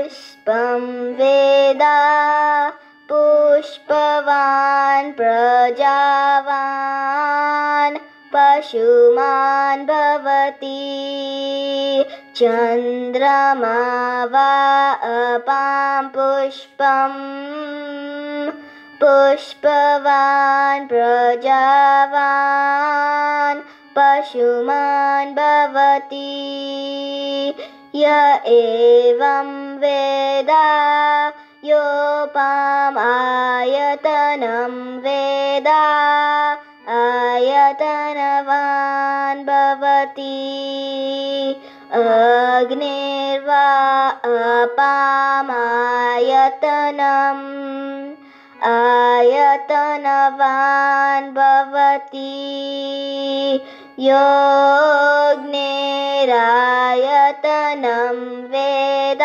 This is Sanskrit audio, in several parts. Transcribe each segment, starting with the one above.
पुष्पं वेद पुष्पवान् प्रजावान् पशुमान् भवति चन्द्रमा वा अपां पुष्पम् पुष्पवान् प्रजावान् पशुमान् भवति य एवं वेद योपामायतनं वेद आयतनवान् भवति अग्निर्वा अपामायतनम् आयतनवान् भवति योऽग्निरायतनं वेद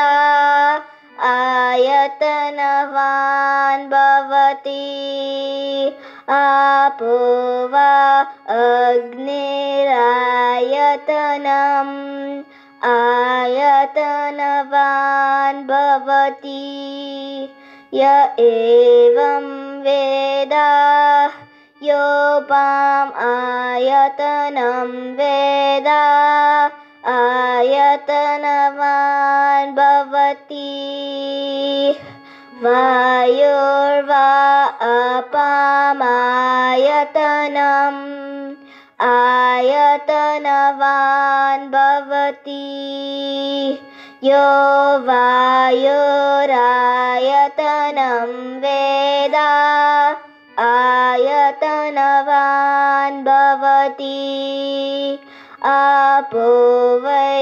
आयतनवान् भवति आपो वा अग्निरायतनम् आयतनवान् भवति य एवं वेद योपाम् आयतनं वेद आयतनवान् भवति वायुर्वा अपामायतनम् आयतनवान् भवति यो वायुरायतनं वेद आयतनवान् भवति आपो वै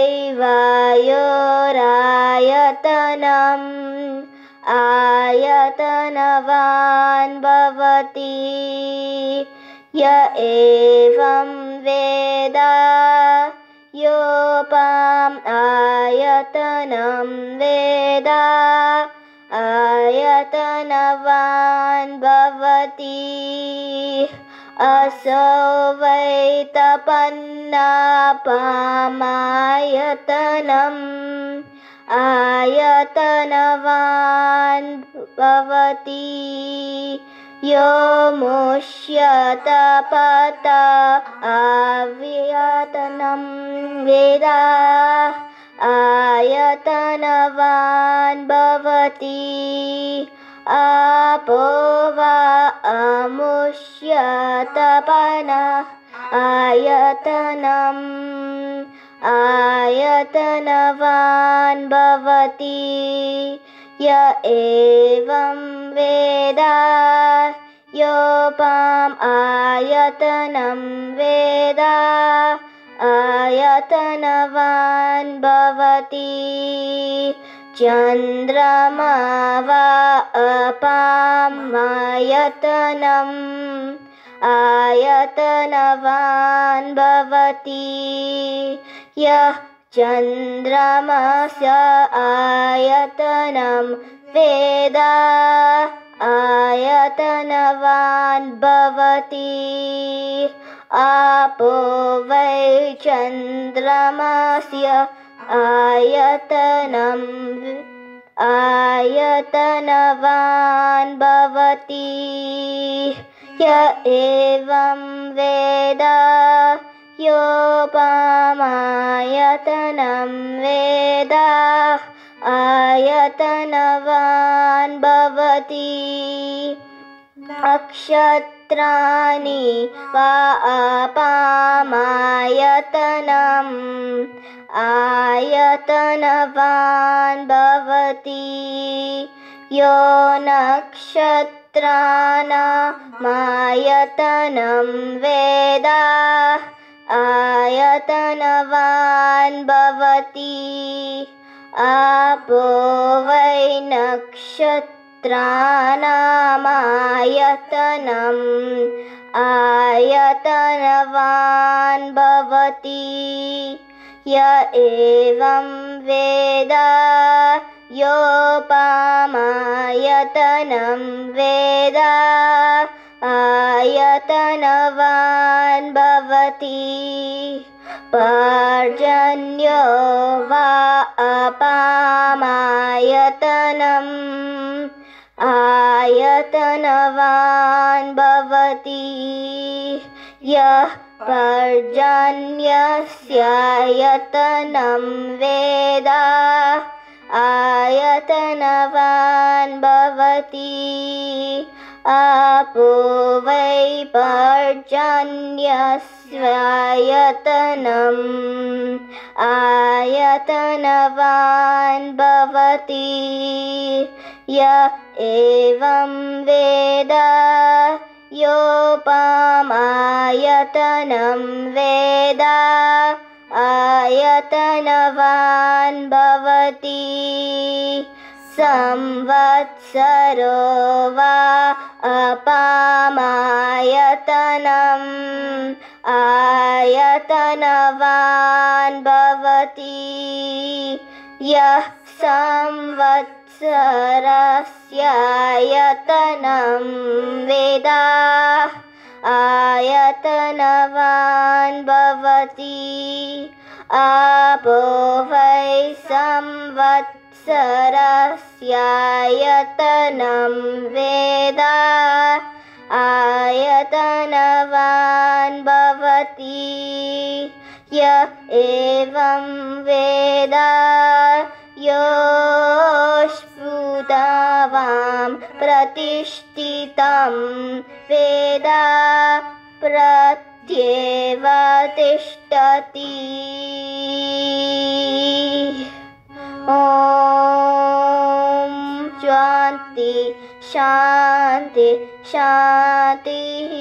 वायुरायतनम् आयतनवान् भवति य एवं वेद योपाम् आयतनं वेद आयतनवान् भवति असौ वै तपन्नापामायतनम् आयतनवान् भवति यो मुष्यतपत आयतनं वेद आयतनवान् भवति आपो वा अमुष्यतपन आयतनम् आयतनवान् भवति य एवं वेद योपाम् आयतनं वेद आयतनवान् भवति चन्द्रमा वा अपामायतनम् आयतनवान् भवति यः चन्द्रमस्य आयतनं वेद आयतनवान् भवति आपो वै चन्द्रमस्य आयतनवान् भवति य एवं वेद योपामायतनं वेद आयतनवान् भवति नक्षत्राणि वा अपामायतनम् आयतनवान् भवति यो नक्षत्राणामायतनं वेद आयतनवान् भवति आपो वै नक्षत्राणामायतनम् आयतनवान् भवति य एवं वेद योपामायतनं वेद आयतनवान् भवति पर्जन्यो वा अपामायतनम् आयतनवान् भवति यः पर्जन्यस्यायतनं वेद आयतनवान् भवति आपो वै पर्जन्यस्यायतनम् आयतनवान् भवति य एवं वेद योपमायतनं वेद आयतनवान् भवति संवत्सरो वा अपामायतनम् आयतनवान् भवति यः संवत्सरस्यायतनं वेद आयतनवान् भवति आपो वै संवत्सरस्यायतनं वेद आयतनवान् भवति य एवं वेद योऽस्फुटवां प्रतिष्ठितं वेद प्रत्येव तिष्ठति ॐ शान्ति शान्ति शान्तिः